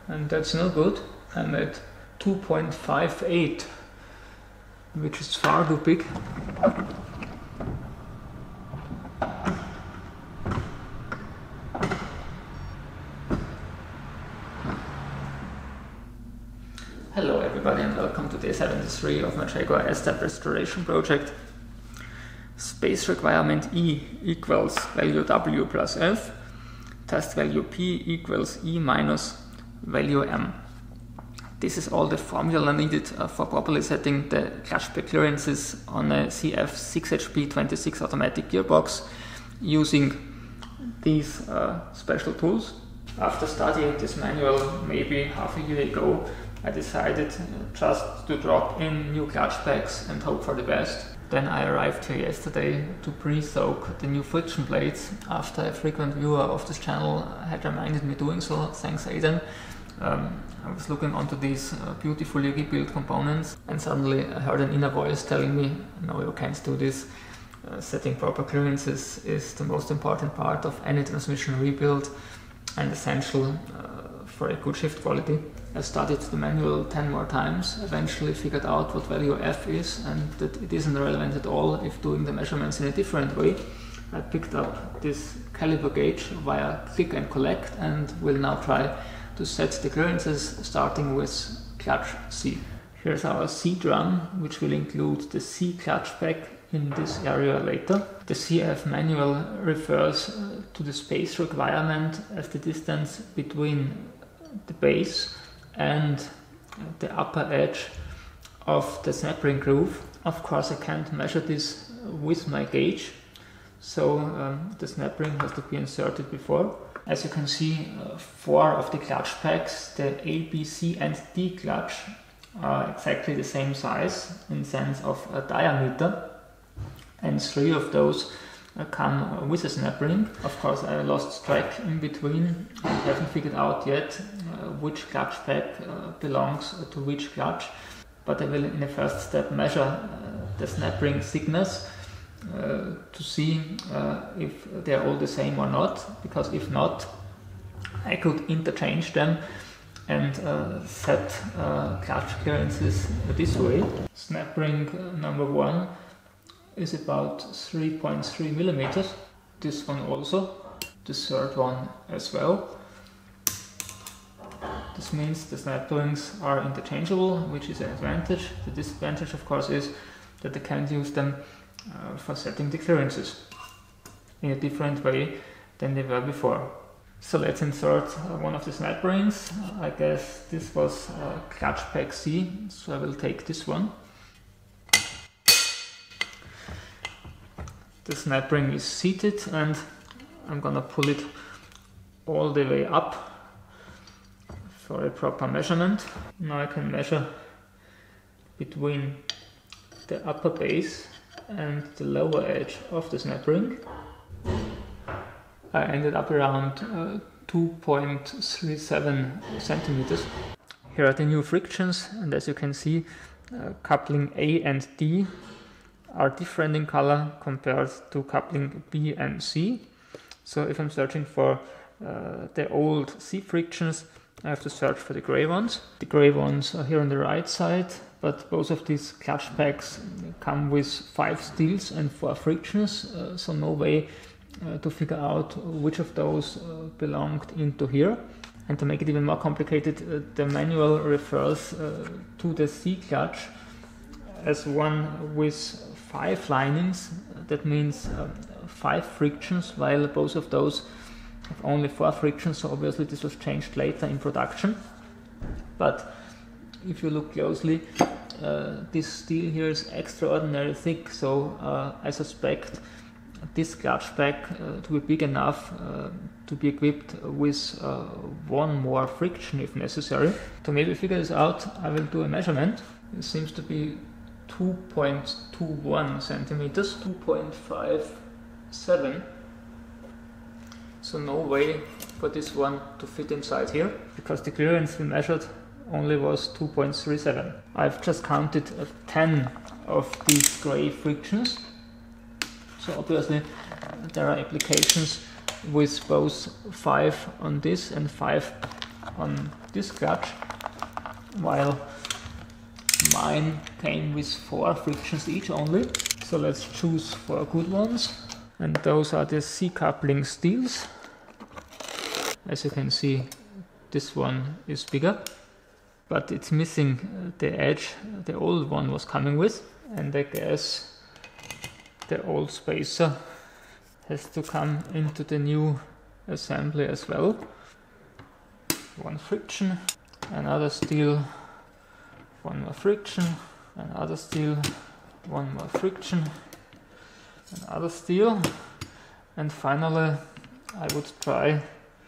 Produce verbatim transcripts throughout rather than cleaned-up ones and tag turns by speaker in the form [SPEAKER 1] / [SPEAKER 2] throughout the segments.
[SPEAKER 1] and that's no good. I'm at two point five eight, which is far too big. Hello everybody and welcome to day seventy-three of my Jaguar S-Type restoration project. Space requirement E equals value W plus F, test value P equals E minus value M. This is all the formula needed uh, for properly setting the clutch pack clearances on a C F six H P twenty-six automatic gearbox using these uh, special tools. After studying this manual maybe half a year ago, I decided just to drop in new clutch packs and hope for the best. Then I arrived here yesterday to pre-soak the new friction plates after a frequent viewer of this channel had reminded me doing so. Thanks Aidan. Um, I was looking onto these uh, beautifully rebuilt components and suddenly I heard an inner voice telling me, no, you can't do this. Uh, setting proper clearances is the most important part of any transmission rebuild and essential uh, for a good shift quality. I studied the manual ten more times, eventually figured out what value F is and that it isn't relevant at all if doing the measurements in a different way. I picked up this caliper gauge via click and collect and will now try to set the clearances starting with clutch C. Here's our C drum, which will include the C clutch pack in this area later. The C F manual refers uh, to the space requirement as the distance between the base and the upper edge of the snap ring groove. Of course I can't measure this with my gauge, so um, the snap ring has to be inserted before. As you can see, uh, four of the clutch packs, the A, B, C and D clutch, are exactly the same size in sense of a diameter, and three of those uh, come with a snap ring. Of course I lost track in between and haven't figured out yet uh, which clutch pack uh, belongs to which clutch, but I will in the first step measure uh, the snap ring thickness Uh, to see uh, if they're all the same or not, because if not, I could interchange them and uh, set uh, clutch clearances this way. Snap ring uh, number one is about three point three millimeters, this one also, the third one as well. This means the snap rings are interchangeable, which is an advantage. The disadvantage of course is that I can't use them Uh, for setting the clearances in a different way than they were before. So let's insert uh, one of the snap rings. Uh, I guess this was uh, clutch pack C, so I will take this one. The snap ring is seated and I'm gonna pull it all the way up for a proper measurement. Now I can measure between the upper base and the lower edge of the snap ring. I ended up around uh, two point three seven centimeters. Here are the new frictions, and as you can see, uh, coupling A and D are different in color compared to coupling B and C. So if I'm searching for uh, the old C frictions, I have to search for the gray ones. The gray ones are here on the right side, but both of these clutch packs come with five steels and four frictions, uh, so no way uh, to figure out which of those uh, belonged into here. And to make it even more complicated, uh, the manual refers uh, to the C clutch as one with five linings. That means uh, five frictions, while both of those have only four frictions, so obviously this was changed later in production. But if you look closely, uh, this steel here is extraordinarily thick, so uh, I suspect this clutch pack uh, to be big enough uh, to be equipped with uh, one more friction if necessary. To maybe figure this out, I will do a measurement. It seems to be two point two one centimeters, two point five seven. So no way for this one to fit inside here, because the clearance we measured only was two point three seven. I've just counted uh, ten of these gray frictions, so obviously there are applications with both five on this and five on this clutch, while mine came with four frictions each only. So let's choose four good ones, and those are the C coupling steels. As you can see, this one is bigger, but it's missing the edge the old one was coming with, and I guess the old spacer has to come into the new assembly as well. One friction, another steel, one more friction, another steel, one more friction, another steel, and finally I would try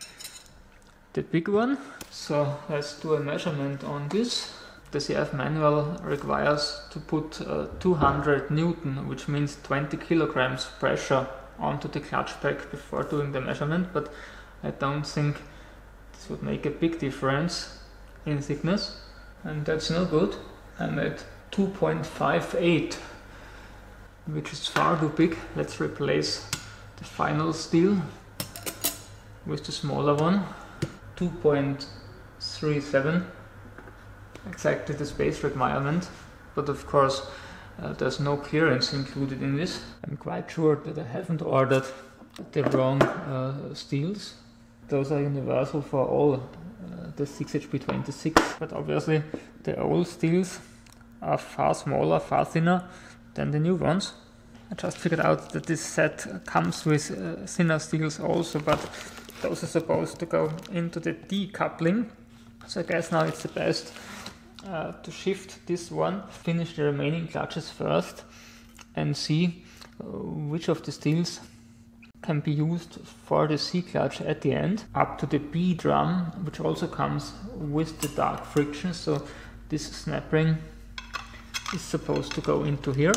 [SPEAKER 1] the big one. So let's do a measurement on this. The C F manual requires to put uh, two hundred newton, which means twenty kilograms pressure onto the clutch pack before doing the measurement, but I don't think this would make a big difference in thickness, and that's no good. I'm at two point five eight, which is far too big. Let's replace the final steel with the smaller one, two point three seven, exactly the space requirement, but of course uh, there's no clearance included in this. I'm quite sure that I haven't ordered the wrong uh, steels. Those are universal for all uh, the six H P twenty-six, but obviously the old steels are far smaller, far thinner than the new ones. I just figured out that this set comes with uh, thinner steels also, but those are supposed to go into the decoupling. So I guess now it's the best uh, to shift this one, finish the remaining clutches first, and see uh, which of the steels can be used for the C clutch at the end, up to the B drum, which also comes with the dark friction. So this snap ring is supposed to go into here.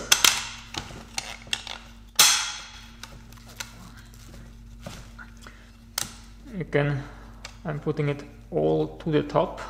[SPEAKER 1] Again, I'm putting it all to the top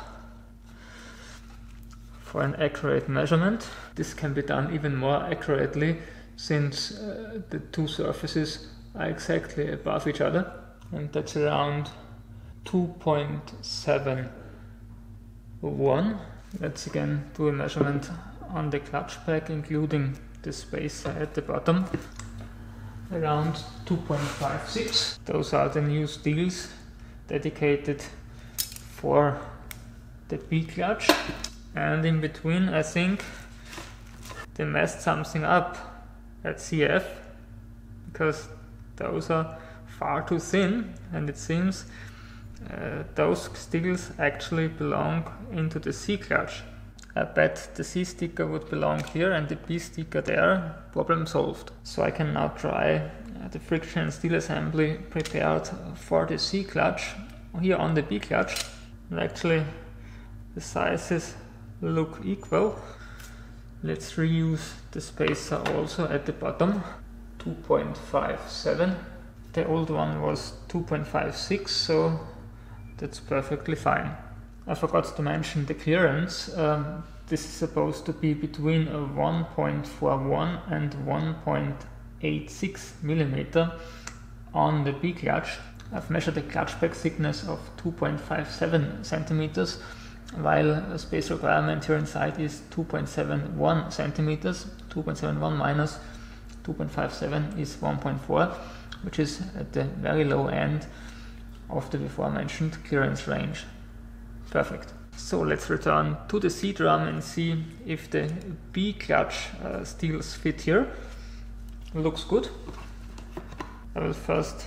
[SPEAKER 1] for an accurate measurement. This can be done even more accurately since uh, the two surfaces are exactly above each other, and that's around two point seven one. Let's again do a measurement on the clutch pack, including the spacer at the bottom. Around two point five six. Those are the new steels dedicated for the B clutch, and in between I think they messed something up at C F, because those are far too thin, and it seems uh, those steels actually belong into the C clutch. I bet the C sticker would belong here and the B sticker there. Problem solved. So I can now try uh, the friction and steel assembly prepared for the C clutch here on the B clutch. And actually the sizes look equal. Let's reuse the spacer also at the bottom. two point five seven. The old one was two point five six, so that's perfectly fine. I forgot to mention the clearance. Um, this is supposed to be between a one point four one and one point eight six millimeter on the B clutch. I've measured the clutch pack thickness of two point five seven centimeters, while a space requirement here inside is two point seven one centimeters. two point seven one minus two point five seven is one point four, which is at the very low end of the before mentioned clearance range. Perfect. So let's return to the C drum and see if the B clutch uh, steels fit here. Looks good. I will first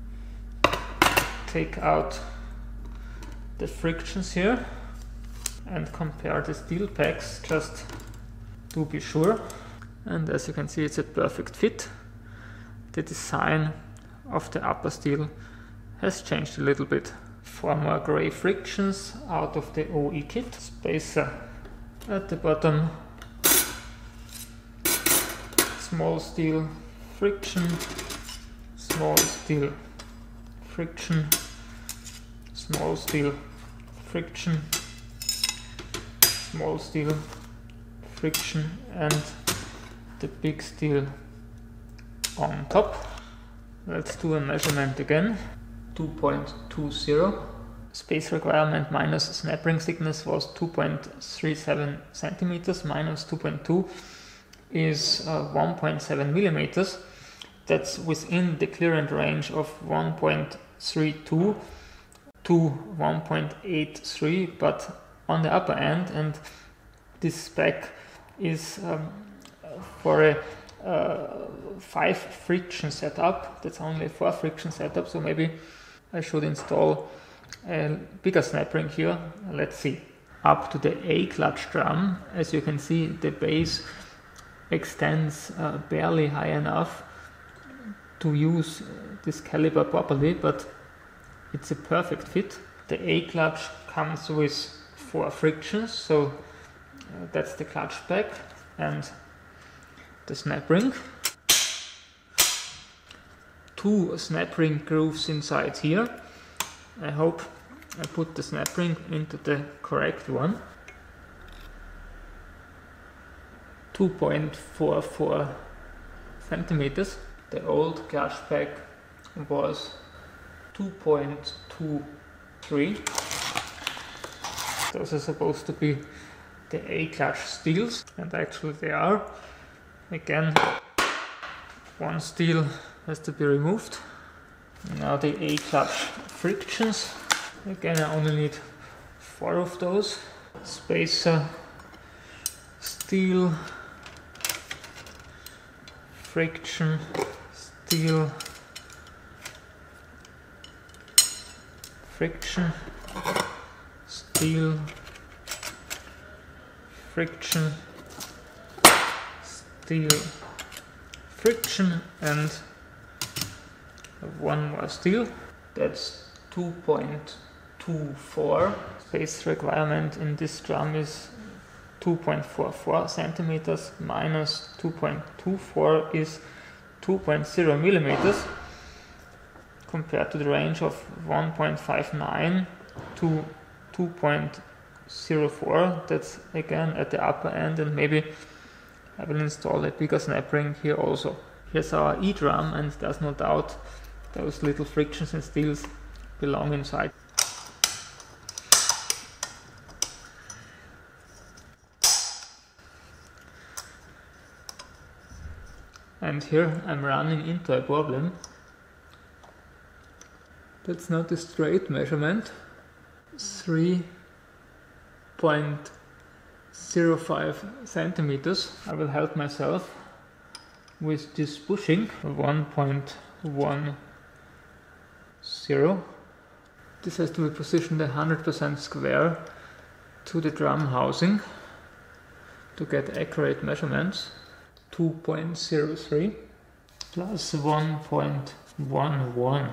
[SPEAKER 1] take out the frictions here and compare the steel packs just to be sure. And as you can see, it's a perfect fit. The design of the upper steel has changed a little bit. Four more gray frictions out of the O E kit. Spacer at the bottom. Small steel friction. Small steel friction. Small steel friction. Small steel friction, and the big steel on top. Let's do a measurement again. two point two zero. space requirement minus snap ring thickness was two point three seven centimeters, minus two point two is uh, one point seven millimeters. That's within the clearance range of one point three two to one point eight three, but on the upper end, and this spec is um, for a uh, five friction setup. That's only a four friction setup, so maybe I should install a bigger snap ring here. Let's see. Up to the A clutch drum, as you can see, the base extends uh, barely high enough to use this caliper properly, but it's a perfect fit. The A clutch comes with four frictions, so uh, that's the clutch pack and the snap ring. Two snap ring grooves inside here. I hope I put the snap ring into the correct one. two point four four centimeters. The old clutch pack was two point two three. Those are supposed to be the A clutch steels, and actually they are. Again, one steel has to be removed. Now the A clutch frictions. Again, I only need four of those. Spacer, steel, friction, steel, friction, steel, friction, steel, friction, and one more steel. That's two point two four. Space requirement in this drum is two point four four centimeters, minus two point two four is two point zero millimeters, compared to the range of one point five nine to two point zero four. That's again at the upper end, and maybe I will install a bigger snap ring here also. Here's our E drum, and there's no doubt those little frictions and steels belong inside. And here I'm running into a problem. That's not a straight measurement. three point zero five centimeters. I will help myself with this bushing. one point one zero. This has to be positioned one hundred percent square to the drum housing to get accurate measurements. two point zero three plus one point one one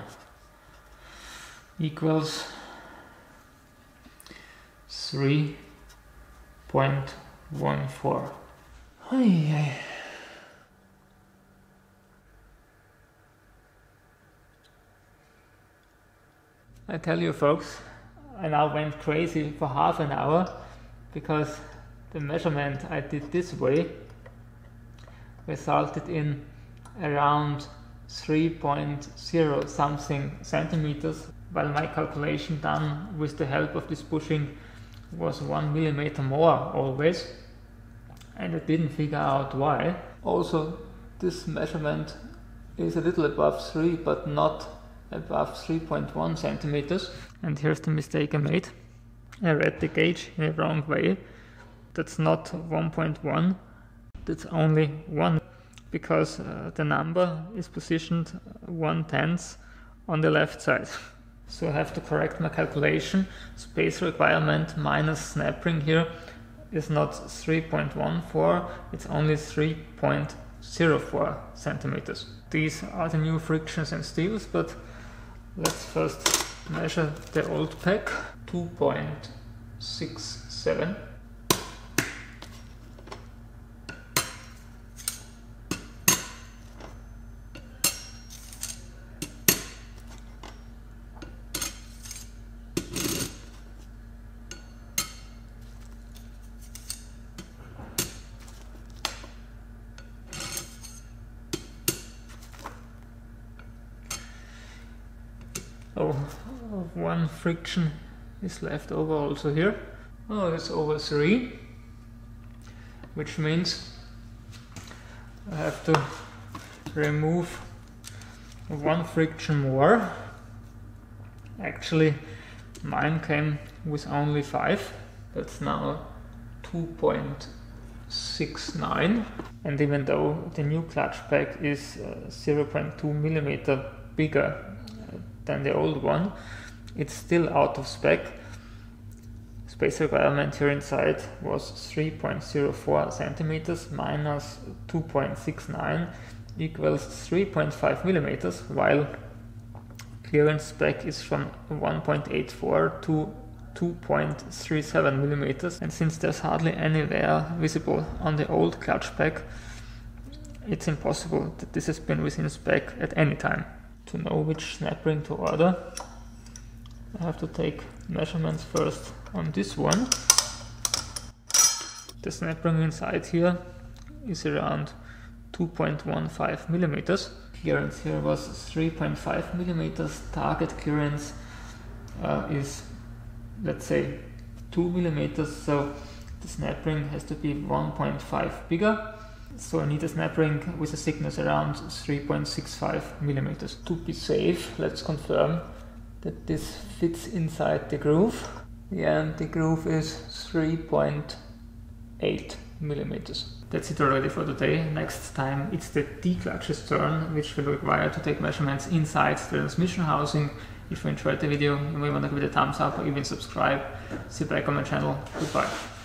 [SPEAKER 1] equals three point one four. I tell you folks, I now went crazy for half an hour because the measurement I did this way resulted in around three point zero something centimeters, while my calculation done with the help of this bushing was one millimeter more always, and I didn't figure out why. Also, this measurement is a little above three, but not above three point one centimeters. And here's the mistake I made. I read the gauge in the wrong way. That's not one point one. That's only one, because uh, the number is positioned one tenth on the left side. So I have to correct my calculation. Space requirement minus snap ring here is not three point one four, it's only three point zero four centimeters. These are the new frictions and steels, but let's first measure the old pack. two point six seven. Oh, one friction is left over also here. Oh, it's over three, which means I have to remove one friction more. Actually, mine came with only five. That's now two point six nine. And even though the new clutch pack is uh, zero point two millimeter bigger than the old one, it's still out of spec. Space requirement here inside was three point zero four centimeters minus two point six nine equals three point five millimeters, while clearance spec is from one point eight four to two point three seven millimeters. And since there's hardly any wear visible on the old clutch pack, it's impossible that this has been within spec at any time. To know which snap ring to order, I have to take measurements first on this one. The snap ring inside here is around two point one five millimeters. Clearance here was three point five millimeters. Target clearance uh, is, let's say, two millimeters, so the snap ring has to be one point five bigger. So I need a snap ring with a thickness around three point six five millimeters. To be safe, let's confirm that this fits inside the groove. Yeah, and the groove is three point eight millimeters. That's it already for today. Next time it's the D-clutch's turn, which will require to take measurements inside the transmission housing. If you enjoyed the video, you may want to give it a thumbs up or even subscribe. See you back on my channel. Goodbye.